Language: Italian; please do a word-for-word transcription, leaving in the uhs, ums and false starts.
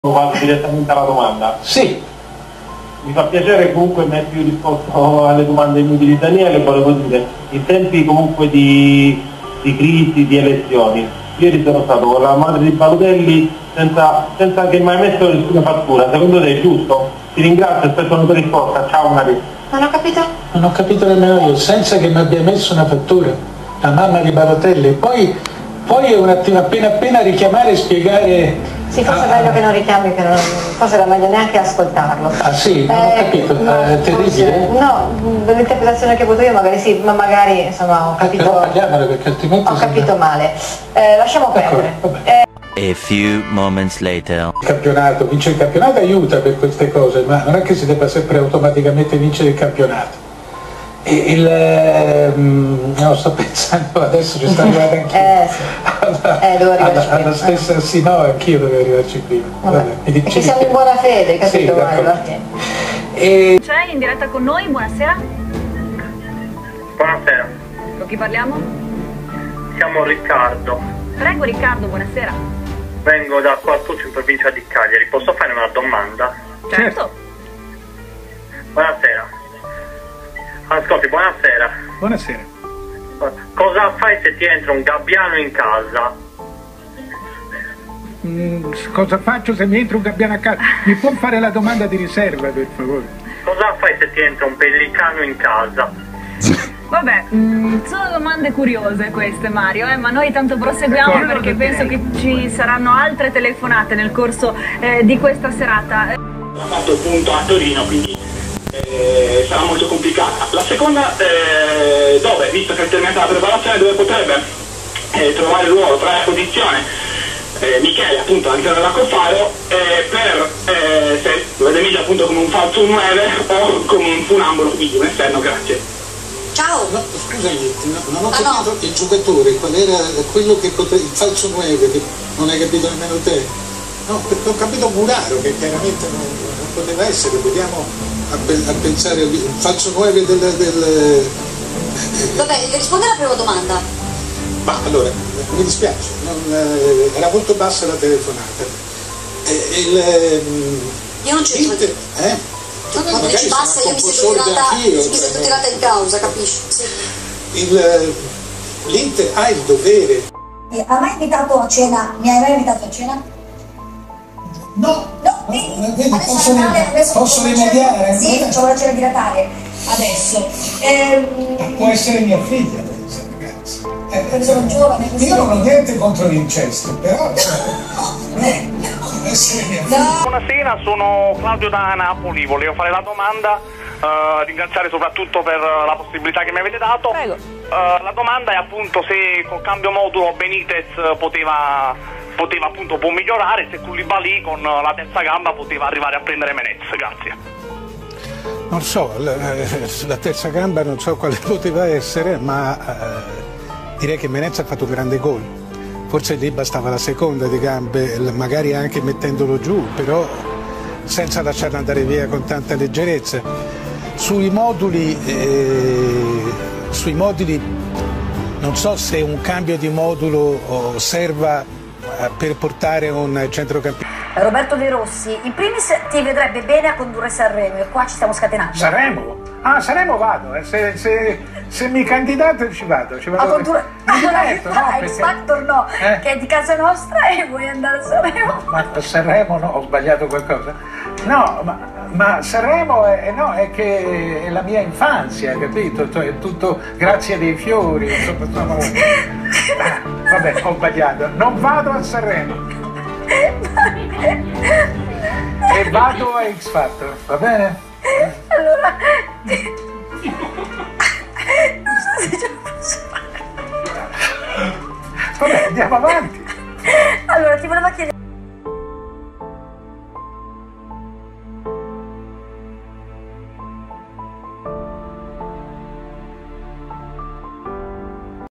Vado direttamente alla domanda. Sì. Mi fa piacere comunque mi hai più risposto alle domande inutili di Daniele, volevo dire, in tempi comunque di, di crisi, di elezioni, ieri sono stato con la madre di Balotelli senza, senza che mai messo nessuna fattura, secondo te è giusto? Ti ringrazio, aspetto una tua risposta, ciao Maria. Non ho capito? Non ho capito nemmeno io, senza che mi abbia messo una fattura, la mamma di Balotelli, poi, poi un attimo appena appena richiamare e spiegare. Sì, forse ah, è meglio che non richiami, che non, forse era meglio neanche ascoltarlo. Ah sì, non ho Eh, capito, no, è terribile? forse, no, dell'interpretazione che ho avuto io magari sì, ma magari insomma ho capito, Eh, però parliamone perché altrimenti ho sembra... capito male. Eh, lasciamo perdere. Eh, A few moments later. Il campionato, vincere il campionato aiuta per queste cose, ma non è che si debba sempre automaticamente vincere il campionato. E il, ehm, no, sto pensando, adesso ci sta arrivando anch'io. eh sì, alla, eh, devo arrivarci alla, prima. alla stessa, sì, no, anch'io dovevo arrivarci prima. Vabbè. Vabbè, mi dici Perché siamo che- in buona fede, capito? Sì, Mario? d'accordo. E... C'è in diretta con noi, buonasera. Buonasera, Con chi parliamo? siamo Riccardo. Prego Riccardo, buonasera. Vengo da Quartuccio in provincia di Cagliari. Posso fare una domanda? Certo. Buonasera. Ascolti, buonasera. Buonasera. Cosa fai se ti entra un gabbiano in casa? Mm, cosa faccio se mi entra un gabbiano a casa? Mi può fare la domanda di riserva, per favore? Cosa fai se ti entra un pellicano in casa? Vabbè, mm, sono domande curiose queste Mario, eh, ma noi tanto proseguiamo D'accordo, perché va penso bene. che ci saranno altre telefonate nel corso eh, di questa serata. Ha fatto il punto a Torino, quindi eh, sarà molto complicata. La seconda, eh, dove, visto che è terminata la preparazione, dove potrebbe eh, trovare il ruolo tra la posizione eh, Michele, appunto, all'interno dell'Accofaro, eh, per eh, se lo vede meglio appunto come un falso nueve o come un funambolo, quindi un esterno, grazie. Ciao! No, scusami, no- non ho Ah, no. capito il giocatore, qual era quello che poteva, il falso nueve, che non hai capito nemmeno te. No, perché ho capito Muraro, che chiaramente non, non poteva essere, vediamo a, pe- a pensare al il falso nueve del... del Vabbè, rispondi alla prima domanda. ma allora, mi dispiace, non, eh, era molto bassa la telefonata. Eh, il, ehm, Io non c'entro. l'Inter- eh? Quando Magari dici sono bassa io mi sento compulsore tirata, anch'io, mi cioè, sento no. tirata in causa, capisci? Sì. Il, eh, L'Inter ha il dovere. Eh, ha mai invitato a cena? Mi hai mai invitato a cena? No, No, vedi, adesso Natale, adesso posso facciamo la rimediare? cena- Sì, facciamo la cena di Natale. Adesso. Ehm, Può essere mia figlia, questa ragazza. Eh, sono giovane, così. io non ho niente contro l'incesto, però eh, può essere mia figlia. No. Buonasera, sono Claudio da Napoli, volevo fare la domanda, eh, ringraziare soprattutto per la possibilità che mi avete dato. Prego. Eh, la domanda è appunto se col cambio modulo Benitez poteva, poteva appunto può migliorare, se Koulibaly con la terza gamba poteva arrivare a prendere Menez, grazie. Non so, la, la terza gamba non so quale poteva essere, ma eh, direi che Menez ha fatto un grande gol. Forse lì bastava la seconda di gambe, magari anche mettendolo giù, però senza lasciarlo andare via con tanta leggerezza. Sui moduli, eh, sui moduli non so se un cambio di modulo oh, serva eh, per portare un centrocampista. Roberto De Rossi, in primis ti vedrebbe bene a condurre Sanremo e qua ci stiamo scatenando. Sanremo? Ah, Sanremo vado, eh. se, se, se mi candidato ci vado. Ci vado A condurre Mi diverto, no? X Perché- Factor no, Eh? che è di casa nostra e vuoi andare a Sanremo. Ma a Sanremo no, ho sbagliato qualcosa? No, ma, ma Sanremo è, no, è che è la mia infanzia, capito? Cioè, è tutto grazie dei fiori, insomma, sono... Ah, vabbè, ho sbagliato. Non vado a Sanremo. E vado a X Factor, va bene?